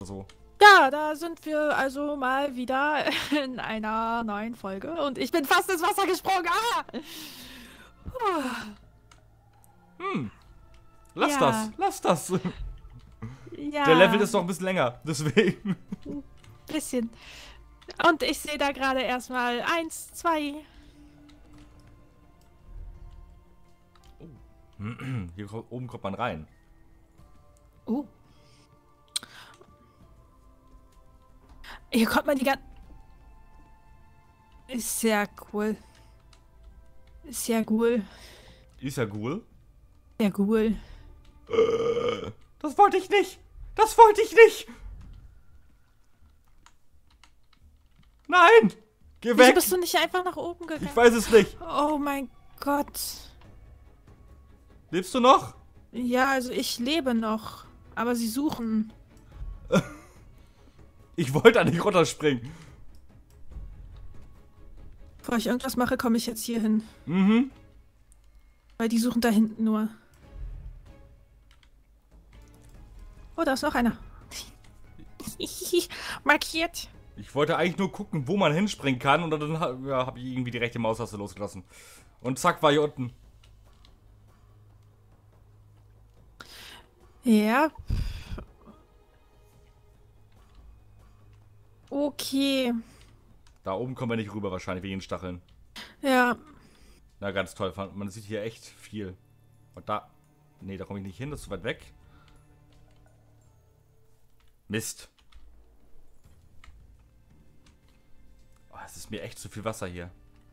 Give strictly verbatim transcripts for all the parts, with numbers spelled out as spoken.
so. Ja, da sind wir also mal wieder in einer neuen Folge. Und ich bin fast ins Wasser gesprungen. Ah! Hm. Lass Ja. das, lass das. Ja. Der Level ist noch ein bisschen länger, deswegen. Ein bisschen. Und ich sehe da gerade erstmal eins, zwei. Oh. Hier oben kommt man rein. Oh. Hier kommt man die ganze... Ist sehr cool. Ist sehr cool. Ist ja cool. Sehr cool. Äh, das wollte ich nicht. Das wollte ich nicht. Nein. Geh Wieso weg. bist du nicht einfach nach oben gegangen? Ich weiß es nicht. Oh mein Gott. Lebst du noch? Ja, also ich lebe noch. Aber sie suchen. Ich wollte da nicht runterspringen. Bevor ich irgendwas mache, komme ich jetzt hier hin. Mhm. Weil die suchen da hinten nur. Oh, da ist noch einer. Markiert. Ich wollte eigentlich nur gucken, wo man hinspringen kann. Und dann ja, habe ich irgendwie die rechte Maustaste losgelassen. Und zack, war hier unten. Ja. Okay. Da oben kommen wir nicht rüber wahrscheinlich, wegen den Stacheln. Ja. Na, ganz toll. Man sieht hier echt viel. Und da... Nee, da komme ich nicht hin. Das ist zu weit weg. Mist. Oh, es ist mir echt zu viel Wasser hier.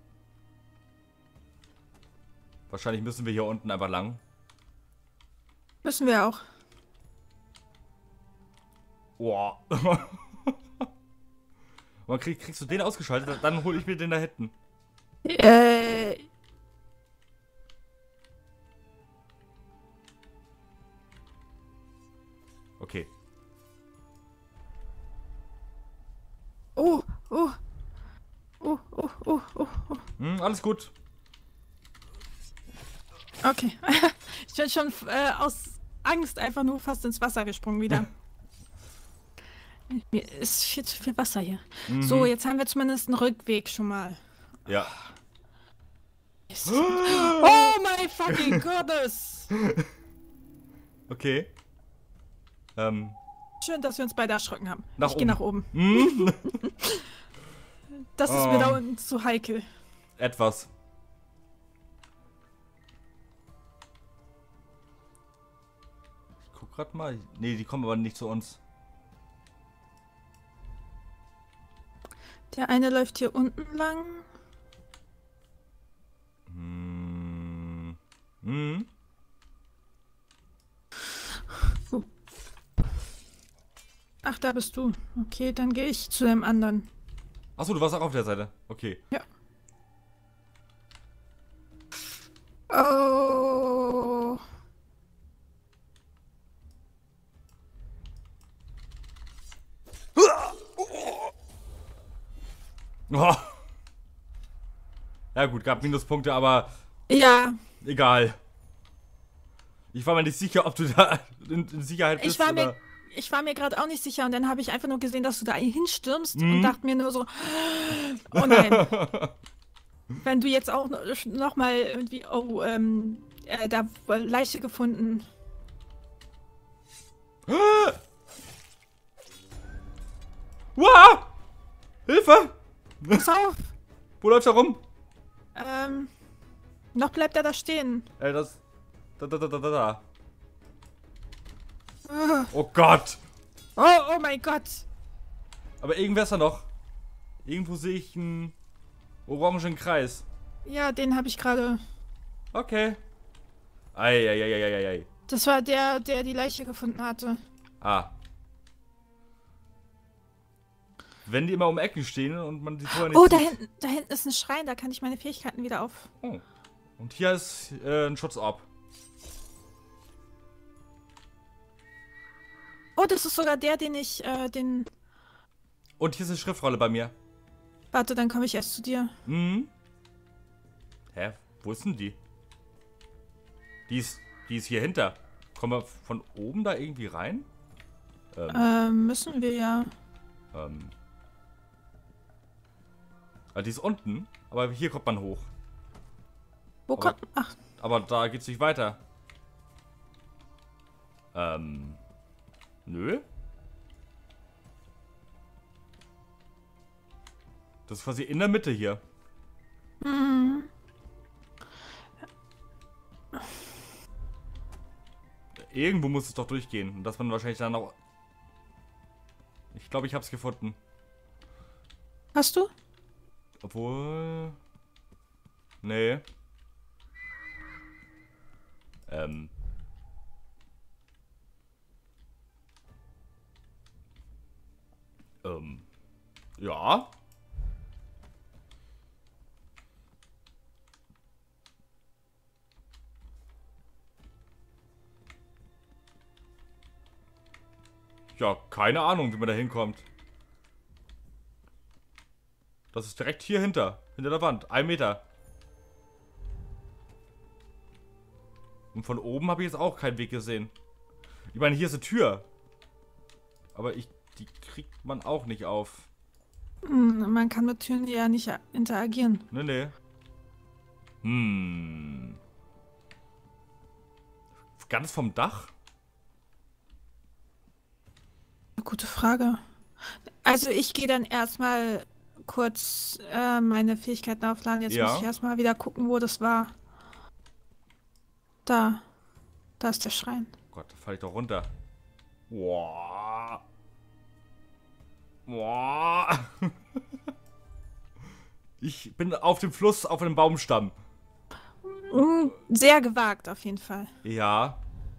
Wahrscheinlich müssen wir hier unten einfach lang. Müssen wir auch. Boah. Man krieg, kriegst du den ausgeschaltet, dann hole ich mir den da hinten. Äh. Okay. Oh, oh. Oh, oh, oh, oh, oh. Hm, alles gut. Okay. Ich bin schon äh, aus Angst einfach nur fast ins Wasser gesprungen wieder. Mir ist viel zu viel Wasser hier. Mhm. So, jetzt haben wir zumindest einen Rückweg schon mal. Ja. Oh my fucking goodness! Okay. Ähm. Schön, dass wir uns beide erschrocken haben. Nach ich gehe nach oben. Hm? Das ist Oh. mir da unten zu heikel. Etwas. Ich guck grad mal. Nee, die kommen aber nicht zu uns. Der eine läuft hier unten lang. Hm. Hm. Ach, da bist du. Okay, dann gehe ich zu dem anderen. Achso, du warst auch auf der Seite. Okay. Ja. Oh. Oh. Ja gut, gab Minuspunkte, aber Ja. egal. Ich war mir nicht sicher, ob du da in, in Sicherheit bist. Ich war oder... mir, ich war mir gerade auch nicht sicher und dann habe ich einfach nur gesehen, dass du da hinstürmst Mhm. und dachte mir nur so, oh nein. Wenn du jetzt auch noch mal irgendwie, oh, ähm, äh, da Leiche gefunden. Wow! Hilfe! Pass auf! Wo läuft er rum? Ähm, noch bleibt er da stehen. Ey, das... Da, da, da, da, da, da. Uh, Oh Gott! Oh, oh mein Gott! Aber irgendwer ist da noch. Irgendwo sehe ich einen orangen Kreis. Ja, den habe ich gerade. Okay. Eieieiei. Das war der, der die Leiche gefunden hatte. Ah. Wenn die immer um Ecken stehen und man die vorher nicht Oh, da sieht. hinten, da hinten ist ein Schrein, da kann ich meine Fähigkeiten wieder auf. Oh. Und hier ist äh, ein Schutzorb. Oh, das ist sogar der, den ich, äh, den... Und hier ist eine Schriftrolle bei mir. Warte, dann komme ich erst zu dir. Mhm. Hä? Wo ist denn die? Die ist, die ist hier hinter. Kommen wir von oben da irgendwie rein? Ähm, Ähm, müssen wir ja. ähm. Ah, die ist unten, aber hier kommt man hoch. Wo Aber- kommt. Ach, Aber da geht's nicht weiter. Ähm. Nö. Das ist quasi in der Mitte hier. hm. Irgendwo muss es doch durchgehen. Und dass man wahrscheinlich dann auch. Ich glaube, ich hab's gefunden. Hast du? Obwohl. Nee. Ähm. Ähm. Ja. Ja, keine Ahnung, wie man da hinkommt. Das ist direkt hier hinter. Hinter der Wand. Ein Meter. Und von oben habe ich jetzt auch keinen Weg gesehen. Ich meine, hier ist eine Tür. Aber ich, die kriegt man auch nicht auf. Hm, man kann mit Türen ja nicht interagieren. Nee, nee. Hm. Ganz vom Dach? Gute Frage. Also ich gehe dann erstmal kurz äh, meine Fähigkeiten aufladen. Jetzt Ja. muss ich erstmal wieder gucken, wo das war. Da. Da ist der Schrein. Gott, da falle ich doch runter. Boah. Boah. Ich bin auf dem Fluss, auf einem Baumstamm. Hm, sehr gewagt auf jeden Fall. Ja.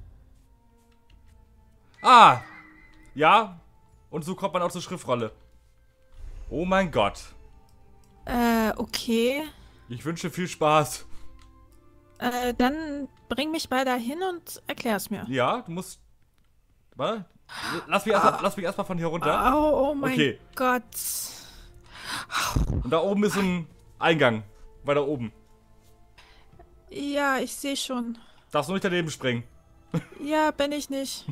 Ah. Ja. Und so kommt man auch zur Schriftrolle. Oh mein Gott. Äh, okay. Ich wünsche viel Spaß. Äh, dann bring mich mal dahin und erklär's mir. Ja, du musst... Warte. Lass mich erstmal lass mich erst mal von hier runter. Oh, oh mein Okay. Gott. Und da oben ist ein Eingang. Weiter oben. Ja, ich sehe schon. Darfst du nicht daneben springen. Ja, bin ich nicht.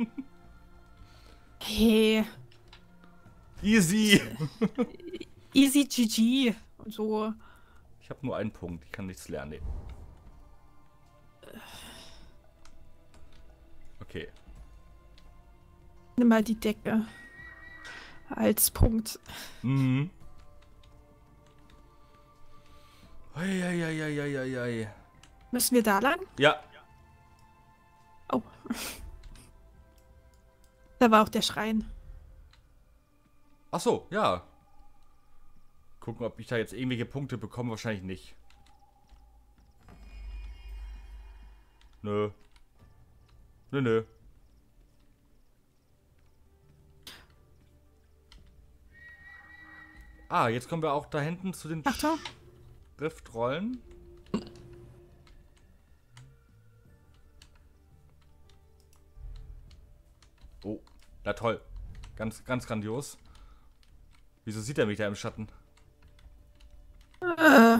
Hey, Easy. easy G G. Und so. Ich habe nur einen Punkt. Ich kann nichts lernen. Nee. Okay. Nimm mal die Decke. Als Punkt. Mhm. Eieieiei. Müssen wir da lang? Ja. Oh. Da war auch der Schrein. Ach so, ja. Gucken, ob ich da jetzt irgendwelche Punkte bekomme. Wahrscheinlich nicht. Nö. Nö, nö. Ah, jetzt kommen wir auch da hinten zu den Achtung. Schriftrollen. Oh, na toll. Ganz, ganz grandios. Wieso sieht er mich da im Schatten? Äh.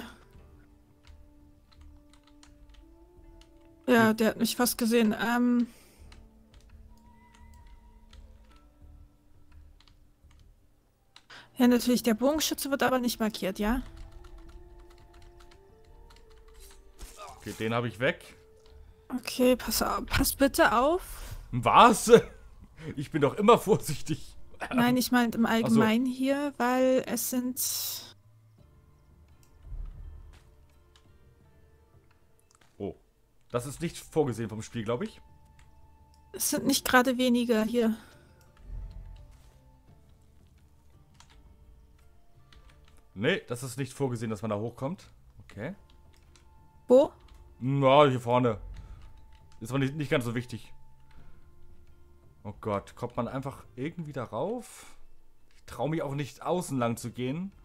Ja, der hat mich fast gesehen. Ähm. Ja, natürlich, der Bogenschütze wird aber nicht markiert, ja? Okay, den habe ich weg. Okay, pass auf, pass bitte auf. Was? Ich bin doch immer vorsichtig. Nein, ich meine im Allgemeinen hier, weil es sind... Oh. Das ist nicht vorgesehen vom Spiel, glaube ich. Es sind nicht gerade wenige hier. Nee, das ist nicht vorgesehen, dass man da hochkommt. Okay. Wo? Na, hier vorne. Ist aber nicht, nicht ganz so wichtig. Oh Gott, kommt man einfach irgendwie darauf? Ich traue mich auch nicht außen lang zu gehen.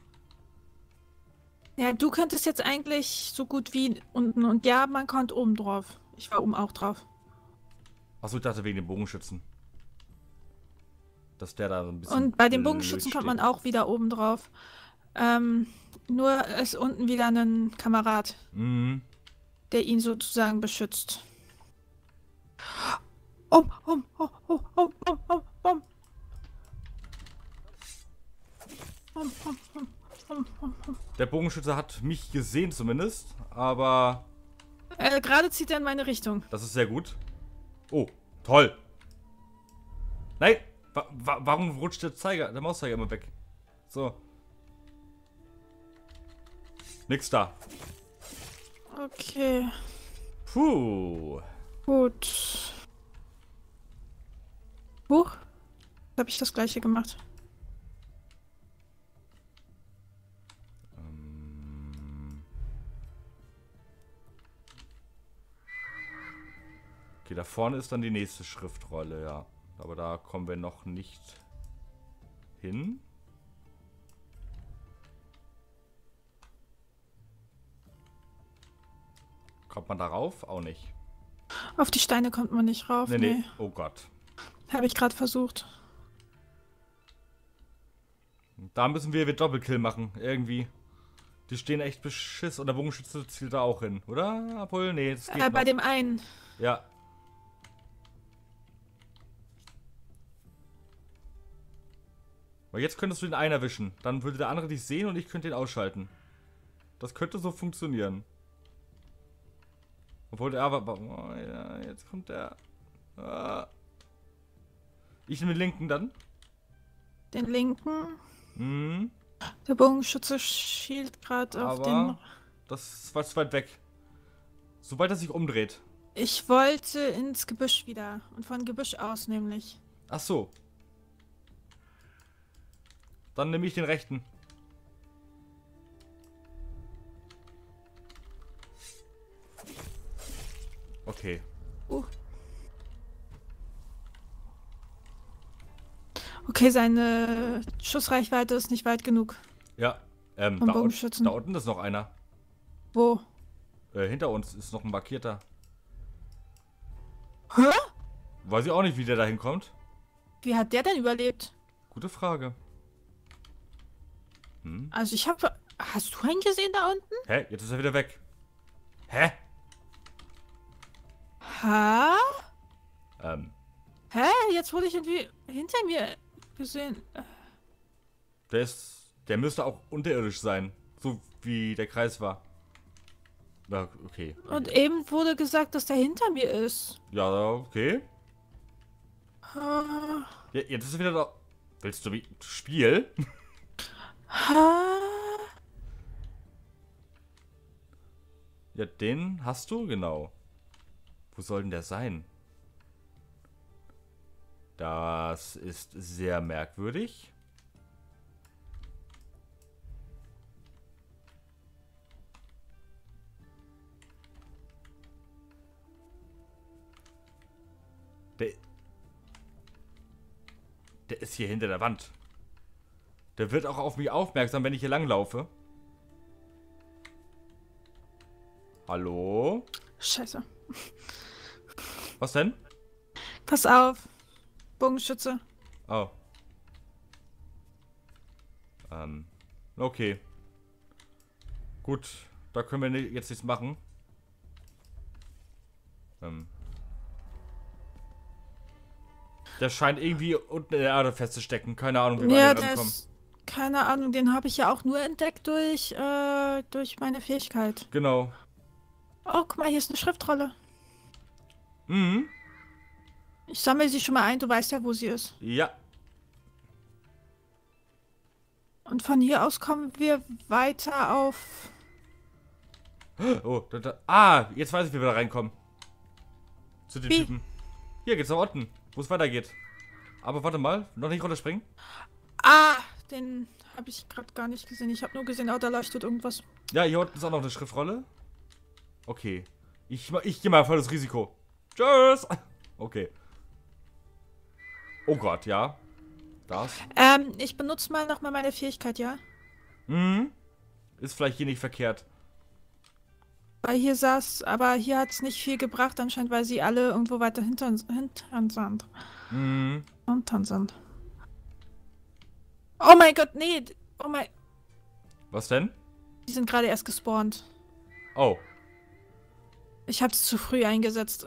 Ja, du könntest jetzt eigentlich so gut wie unten. Und ja, man kommt oben drauf. Ich war oben auch drauf. Achso, ich dachte wegen dem Bogenschützen. Dass der da so ein bisschen. Und bei den blöd Bogenschützen kommt steht. man auch wieder oben drauf. Ähm, nur ist unten wieder ein Kamerad, Mhm. der ihn sozusagen beschützt. Oh, oh, oh, oh, oh, oh, oh. Der Bogenschütze hat mich gesehen zumindest, aber Äh, gerade zieht er in meine Richtung. das ist sehr gut. Oh, toll. Nein, wa wa warum rutscht der Zeiger, der Mauszeiger immer weg? So. Nix da. Okay, Puh. gut. Huch. Habe ich das gleiche gemacht. Ähm. Okay, da vorne ist dann die nächste Schriftrolle, ja. Aber da kommen wir noch nicht hin. Kommt man darauf? Auch nicht. Auf die Steine kommt man nicht rauf. Nee, Nee, nee. Oh Gott. habe ich gerade versucht. Da müssen wir wieder Doppelkill machen. Irgendwie. Die stehen echt beschiss. Und der Bogenschütze zielt da auch hin, oder? Obwohl, nee, das geht Äh, bei noch. dem einen. Ja. Weil jetzt könntest du den einen erwischen. Dann würde der andere dich sehen und ich könnte ihn ausschalten. Das könnte so funktionieren. Obwohl der aber... Oh, ja, jetzt kommt der... Ah. Ich nehme den linken dann. Den linken. Mhm. Der Bogenschütze schielt gerade auf den... Aber das ist was weit weg. Sobald er sich umdreht. Ich wollte ins Gebüsch wieder. Und von Gebüsch aus nämlich. Ach so. Dann nehme ich den rechten. Okay. Uh. Okay, seine Schussreichweite ist nicht weit genug. Ja. Ähm, Vom da, un Bogenschützen. da unten ist noch einer. Wo? Äh, hinter uns ist noch ein markierter. Hä? Weiß ich auch nicht, wie der da hinkommt. Wie hat der denn überlebt? Gute Frage. Hm? Also ich habe... Hast du einen gesehen da unten? Hä? Jetzt ist er wieder weg. Hä? Ha? Ähm, Hä? Jetzt wurde ich irgendwie hinter mir gesehen. der ist... Der müsste auch unterirdisch sein. So wie der Kreis war. Ja, okay. Und eben wurde gesagt, dass der hinter mir ist. Ja, okay. Ha? Ja, jetzt ist er wieder da. Willst du wie... Spiel? Ha? Ja, den hast du? Genau. Wo soll denn der sein? Das ist sehr merkwürdig. Der... Der ist hier hinter der Wand. Der wird auch auf mich aufmerksam, wenn ich hier langlaufe. Hallo? Scheiße. Was denn? Pass auf. Bogenschütze. Oh. Ähm. Okay. Gut. Da können wir ni- jetzt nichts machen. Ähm. Der scheint irgendwie unten in der Erde festzustecken. Keine Ahnung, wie wir Ja, an den der rankommen. ist... Keine Ahnung, den habe ich ja auch nur entdeckt durch, äh, durch meine Fähigkeit. Genau. Oh, guck mal, hier ist eine Schriftrolle. Mhm. Ich sammle sie schon mal ein, du weißt ja, wo sie ist. Ja. Und von hier aus kommen wir weiter auf... Oh, da, da. Ah, jetzt weiß ich, wie wir da reinkommen. Zu den Wie? Typen. Hier geht's nach unten, wo es weitergeht. Aber warte mal, noch nicht runterspringen. Ah, den habe ich gerade gar nicht gesehen. Ich habe nur gesehen, oh, da leuchtet irgendwas. Ja, hier unten ist auch noch eine Schriftrolle. Okay. Ich, ich gehe mal voll das Risiko. Tschüss. Okay. Oh Gott, ja. Das. Ähm, ich benutze mal nochmal meine Fähigkeit, ja? Mhm. Ist vielleicht hier nicht verkehrt. Weil hier saß, aber hier hat es nicht viel gebracht, anscheinend, weil sie alle irgendwo weiter hintern, hintern sind. Mhm. Hintern sind. Oh mein Gott, nee. Oh mein... Was denn? Die sind gerade erst gespawnt. Oh. Ich habe es zu früh eingesetzt.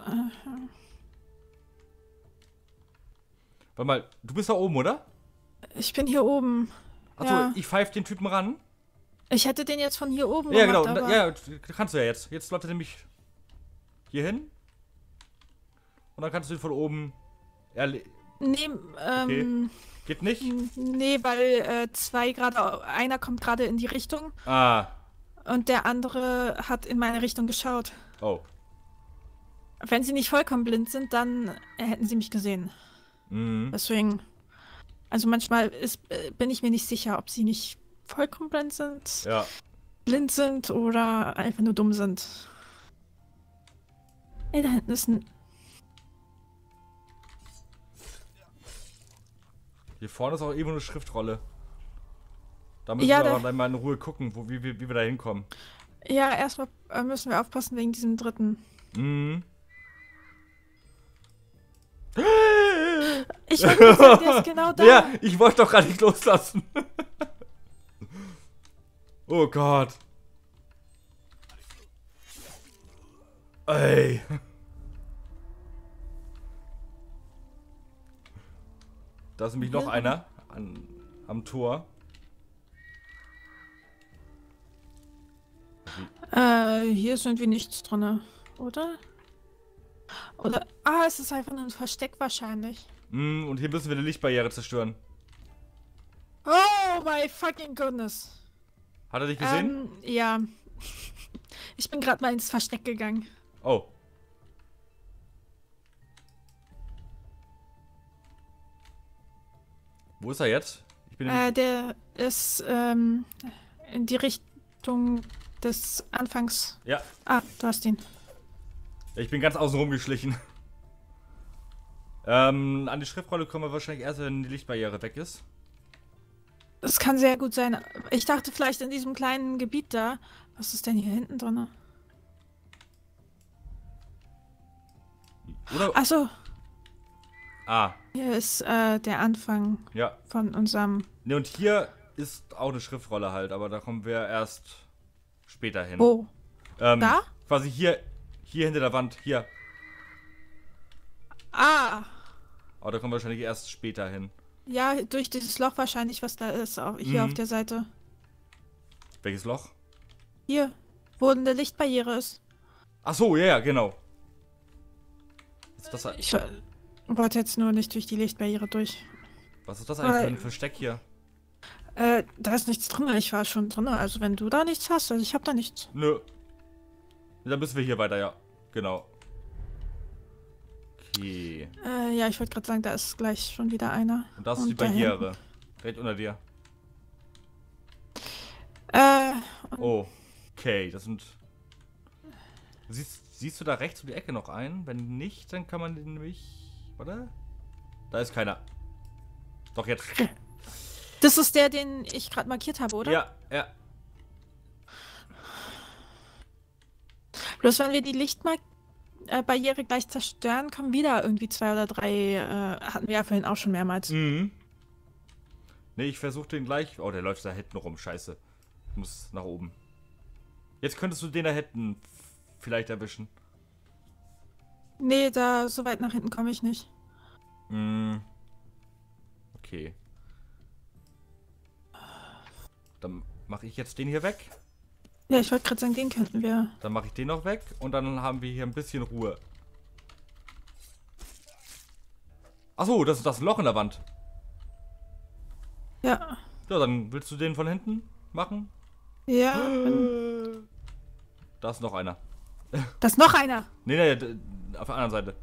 Warte mal, du bist da oben, oder? Ich bin hier oben. Achso, Ja. ich pfeife den Typen ran. Ich hätte den jetzt von hier oben Ja, gemacht, genau. aber Ja, kannst du ja jetzt. Jetzt läuft er nämlich hier hin. Und dann kannst du ihn von oben erle... Nee, ähm, Geht nicht? nee, weil äh, zwei gerade, einer kommt gerade in die Richtung Ah. und der andere hat in meine Richtung geschaut. Oh. Wenn sie nicht vollkommen blind sind, dann äh, hätten sie mich gesehen. Mhm. Deswegen, also manchmal ist, äh, bin ich mir nicht sicher, ob sie nicht vollkommen blind sind, Ja. blind sind oder einfach nur dumm sind. Ey, da hinten ist ein... Hier vorne ist auch eben eine Schriftrolle. Da müssen Ja, wir da- aber dann mal in Ruhe gucken, wo, wie, wie, wie wir da hinkommen. Ja, erstmal äh, müssen wir aufpassen wegen diesem dritten. Mhm. Ich wollte gerade sagen, der ist genau da. Ja, ich wollte doch gerade nicht loslassen. Oh Gott. Ey. Da ist nämlich noch Ja. einer an, am Tor. Äh, hier ist irgendwie nichts drin, oder? Oder, ah, es ist einfach nur ein Versteck wahrscheinlich. Mm, und hier müssen wir die Lichtbarriere zerstören. Oh my fucking goodness. Hat er dich gesehen? Ähm, ja. Ich bin gerade mal ins Versteck gegangen. Oh. Wo ist er jetzt? Ich bin Äh, der ist, ähm, in die Richtung des Anfangs. ja, Ah, du hast ihn. ich bin ganz außen rum geschlichen. Ähm, an die Schriftrolle kommen wir wahrscheinlich erst, wenn die Lichtbarriere weg ist. Das kann sehr gut sein. Ich dachte vielleicht in diesem kleinen Gebiet da. Was ist denn hier hinten drin? Oder? Achso, Ah, hier ist äh, der Anfang ja. von unserem... Ne, und hier ist auch eine Schriftrolle halt, aber da kommen wir erst später hin. Wo? Ähm, Da? Quasi hier, hier hinter der Wand, hier. Ah! Aber da kommen wir wahrscheinlich erst später hin. Ja, durch dieses Loch wahrscheinlich, was da ist. Auch hier Mhm. auf der Seite. Welches Loch? Hier, wo eine Lichtbarriere ist. Ach so, ja, ja, genau. Was ist das, Ich äh, wollte jetzt nur nicht durch die Lichtbarriere durch. was ist das eigentlich für Weil- ein Versteck hier? Äh, da ist nichts drin. Ich war schon drin. Also wenn du da nichts hast, also ich hab da nichts. Nö. Dann müssen wir hier weiter, ja. Genau. Okay. Äh, ja, ich wollte gerade sagen, da ist gleich schon wieder einer. Und das ist die da Barriere. Direkt unter dir. Äh, Oh. Okay, das sind... Siehst, siehst du da rechts um die Ecke noch einen? Wenn nicht, dann kann man den nämlich... Warte. Da ist keiner. Doch, jetzt. das ist der, den ich gerade markiert habe, oder? Ja, ja. Bloß wenn wir die Lichtbarriere gleich zerstören, kommen wieder irgendwie zwei oder drei, äh, hatten wir ja vorhin auch schon mehrmals. Mhm. Ne, ich versuche den gleich... Oh, der läuft da hinten rum. Scheiße. Ich muss nach oben. Jetzt könntest du den da hinten vielleicht erwischen. Nee, da so weit nach hinten komme ich nicht. Mhm. Okay. Dann mache ich jetzt den hier weg. Ja, ich wollte gerade sagen, den könnten wir. Dann mache ich den noch weg. Und dann haben wir hier ein bisschen Ruhe. Achso, das ist das Loch in der Wand. Ja. Ja, dann willst du den von hinten machen? Ja. Wenn... Da ist noch einer. Da ist noch einer. Nee, nee, d- auf der anderen Seite.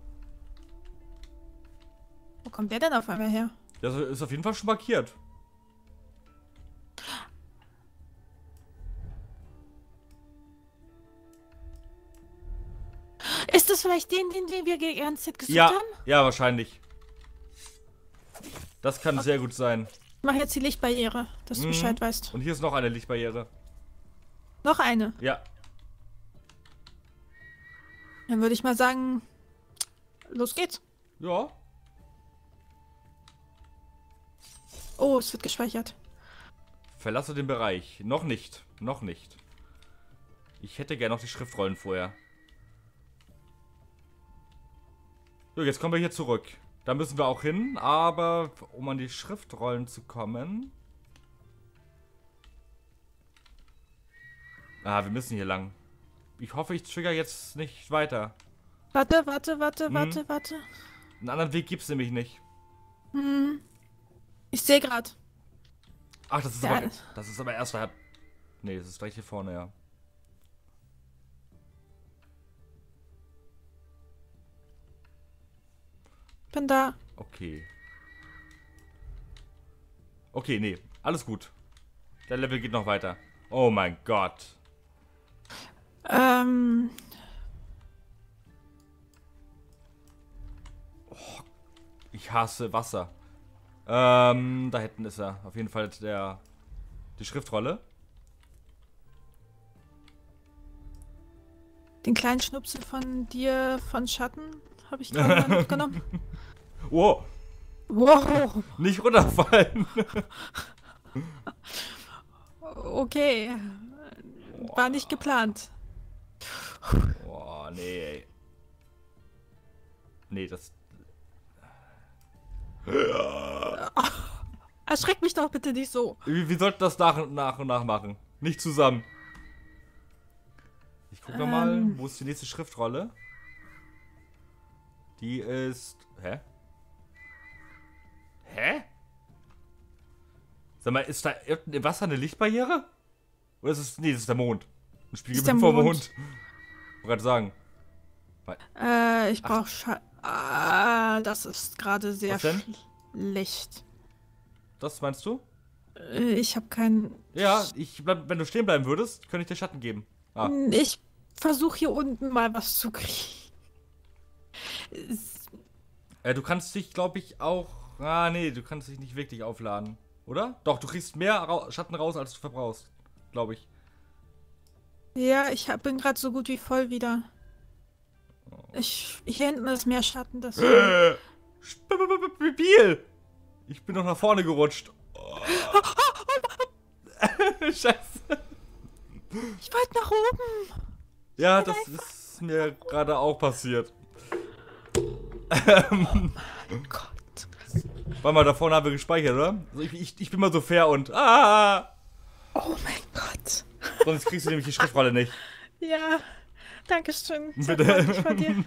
Wo kommt der denn auf einmal her? Das ist auf jeden Fall schon markiert. Ist das vielleicht den, den, den wir die ganze Zeit gesucht Ja, haben? ja, wahrscheinlich. Das kann sehr gut sein. Ich mache jetzt die Lichtbarriere, dass du Mhm. Bescheid weißt. Und hier ist noch eine Lichtbarriere. Noch eine. Ja. Dann würde ich mal sagen, los geht's. Ja. Oh, es wird gespeichert. Verlasse den Bereich. Noch nicht. Noch nicht. Ich hätte gerne noch die Schriftrollen vorher. So, jetzt kommen wir hier zurück. Da müssen wir auch hin, aber um an die Schriftrollen zu kommen... Ah, wir müssen hier lang. Ich hoffe, ich trigger jetzt nicht weiter. Warte, warte, warte, Hm. warte, warte. Einen anderen Weg gibt's nämlich nicht. Hm. Ich sehe gerade. Ach, das ist Ja. aber. Das ist aber erst daher. Nee, das ist gleich hier vorne, ja. Bin da. Okay. Okay, nee. Alles gut. Der Level geht noch weiter. Oh mein Gott. Ähm. Ich hasse Wasser. Ähm, da hinten ist er. Auf jeden Fall der. Die Schriftrolle. Den kleinen Schnupsel von dir, von Schatten, habe ich gerade mal mitgenommen. Wow. Wow. Nicht runterfallen. Okay. War nicht geplant. Boah, nee, ey. Nee, das. Erschreck mich doch bitte nicht so. Wie, wie sollten das nach und nach und nach machen? Nicht zusammen. Ich guck nochmal, Ähm. wo ist die nächste Schriftrolle? Die ist. Hä? Hä? Sag mal, ist da unten im Wasser eine Lichtbarriere? Oder ist es. Nee, das ist der Mond. Ein Spiegel Ist der vom Mond. Mond. Ich wollte gerade sagen. Äh, ich brauche Scha Ah, das ist gerade sehr Was denn? schlecht. Das meinst du? Äh, Ich habe keinen. Ja, ich bleib, wenn du stehen bleiben würdest, könnte ich dir Schatten geben. Ah. Ich versuche hier unten mal was zu kriegen. Es- Äh, du kannst dich, glaube ich, auch. Ah, nee, du kannst dich nicht wirklich aufladen. Oder? Doch, du kriegst mehr Ra Schatten raus, als du verbrauchst. Glaube ich. Ja, ich hab, bin gerade so gut wie voll wieder. Ich, hier hinten ist mehr Schatten, das. Äh, Spiel! Ich bin noch nach vorne gerutscht. Oh. Scheiße. Ich wollte nach oben. Ja, das ist mir gerade auch passiert. Ähm, Gott. Warte mal, da vorne haben wir gespeichert, oder? Also ich, ich, ich bin mal so fair und. Ah! Oh mein Gott. Sonst kriegst du nämlich die Schriftrolle nicht. Ja, danke schön. Sehr Bitte. freundlich von dir.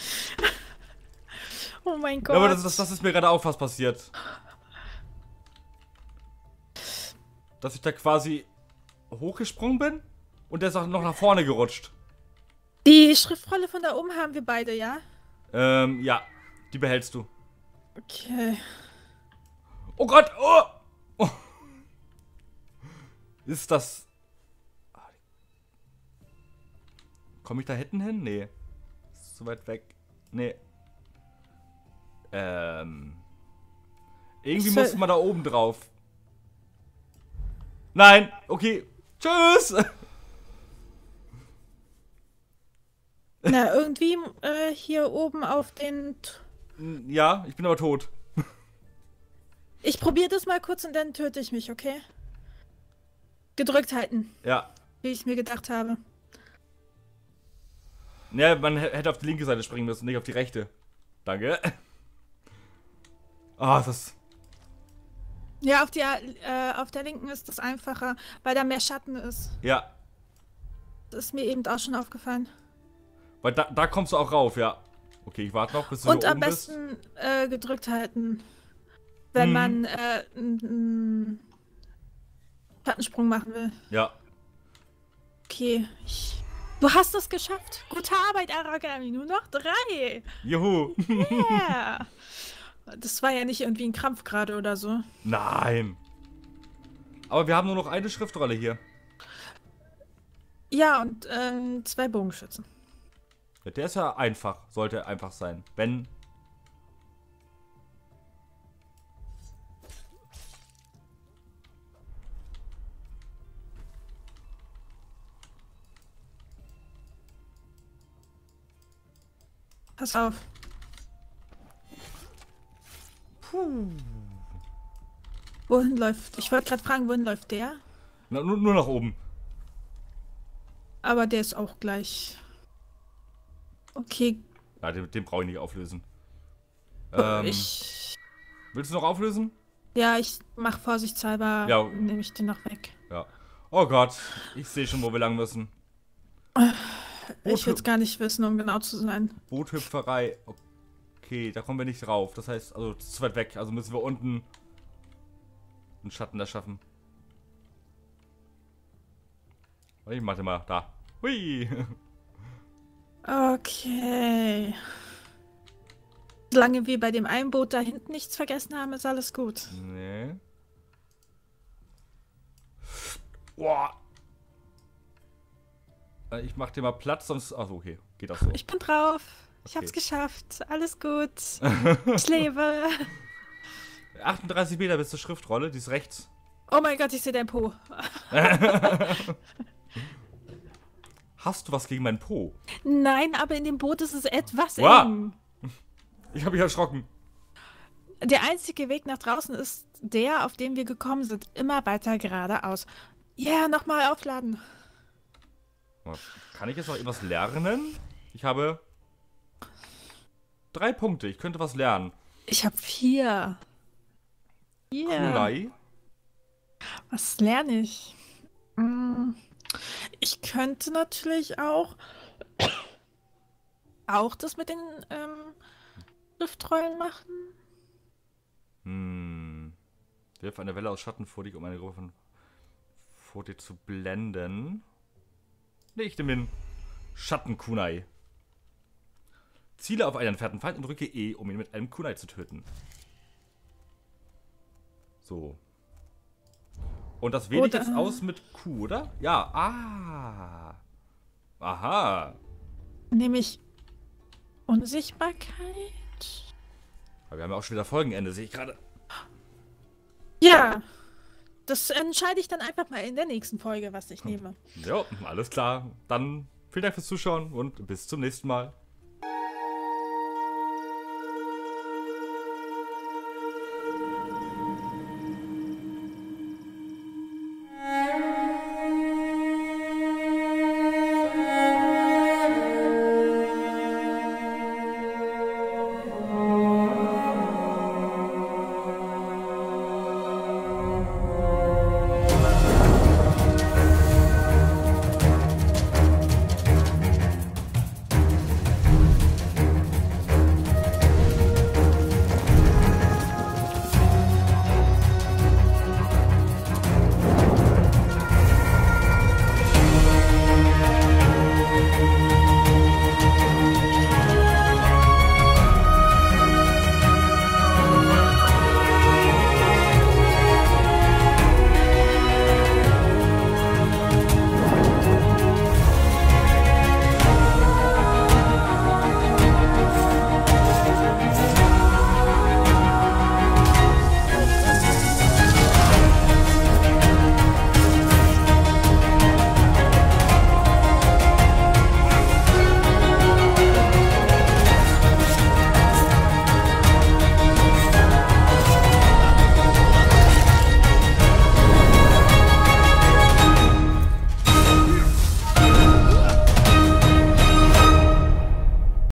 Oh mein Gott. Ja, aber das, das, das ist mir gerade auch fast passiert. Dass ich da quasi hochgesprungen bin und der ist auch noch nach vorne gerutscht. Die Schriftrolle von da oben haben wir beide, ja? Ähm, ja, die behältst du. Okay. Oh Gott! Oh! Oh. Ist das. Komme ich da hinten hin? Nee. Ist zu weit weg. Nee. Ähm. Irgendwie Ich muss soll- man da oben drauf. Nein! Okay. Tschüss! Na, irgendwie äh, hier oben auf den. T- Ja, ich bin aber tot. Ich probiere das mal kurz und dann töte ich mich, okay? Gedrückt halten, Ja. wie ich mir gedacht habe. Ja, man h- hätte auf die linke Seite springen müssen, nicht auf die rechte. Danke. Ah, das. Ja, auf der, äh, auf der linken ist das einfacher, weil da mehr Schatten ist. Ja. Das ist mir eben auch schon aufgefallen. Weil da, da kommst du auch rauf, ja. Okay, ich warte noch, bis du Und hier am oben bist. besten äh, gedrückt halten, wenn Mhm. man äh, einen Schattensprung machen will. Ja. Okay, ich... Du hast es geschafft. Gute Arbeit, Aragami. Nur noch drei. Juhu. Yeah. Das war ja nicht irgendwie ein Krampf gerade oder so. Nein. Aber wir haben nur noch eine Schriftrolle hier. Ja, und ähm, zwei Bogenschützen. Ja, der ist ja einfach. Sollte einfach sein. Wenn. Pass auf. Puh. Wohin läuft... Ich wollte gerade fragen, wohin läuft der? Na, nur, nur nach oben. Aber der ist auch gleich... Okay, Ja, den, den brauche ich nicht auflösen. Ähm, ich... willst du noch auflösen? Ja, ich mach vorsichtshalber, Ja. nehme ich den noch weg. Ja. Oh Gott, ich sehe schon, wo wir lang müssen. Ich will es gar nicht wissen, um genau zu sein. Boothüpferei. Okay, da kommen wir nicht drauf. Das heißt, also das ist zu weit weg. Also müssen wir unten einen Schatten erschaffen. Ich mach den mal da. Hui. Okay. Solange wir bei dem einen Boot da hinten nichts vergessen haben, ist alles gut. Nee. Boah. Ich mach dir mal Platz, sonst... Achso, okay. Geht das so. Ich bin drauf. Ich Okay. hab's geschafft. Alles gut. Ich lebe. achtunddreißig Meter bis zur Schriftrolle, die ist rechts. Oh mein Gott, ich sehe dein Po. Hast du was gegen meinen Po? Nein, aber in dem Boot ist es etwas Wow. eng. Ich habe mich erschrocken. Der einzige Weg nach draußen ist der, auf dem wir gekommen sind. Immer weiter geradeaus. Ja, yeah, nochmal aufladen. Kann ich jetzt noch etwas lernen? Ich habe drei Punkte. Ich könnte was lernen. Ich habe vier. Yeah. Kunai. Was lerne ich? Hm, Ich könnte natürlich auch auch das mit den ähm, Schriftrollen machen. Hm. Wirf eine Welle aus Schatten vor dich, um eine Gruppe von vor dir zu blenden. Nee, ich nehme den Schatten-Kunai. Ziele auf einen entfernten Feind und drücke E, um ihn mit einem Kunai zu töten. So. Und das wähle ich Oder- jetzt aus mit Q, oder? Ja. Ah. Aha. Nämlich Unsichtbarkeit. Aber wir haben ja auch schon wieder Folgenende, sehe ich gerade. Ja. Das entscheide ich dann einfach mal in der nächsten Folge, was ich nehme. Ja, alles klar. Dann vielen Dank fürs Zuschauen und bis zum nächsten Mal.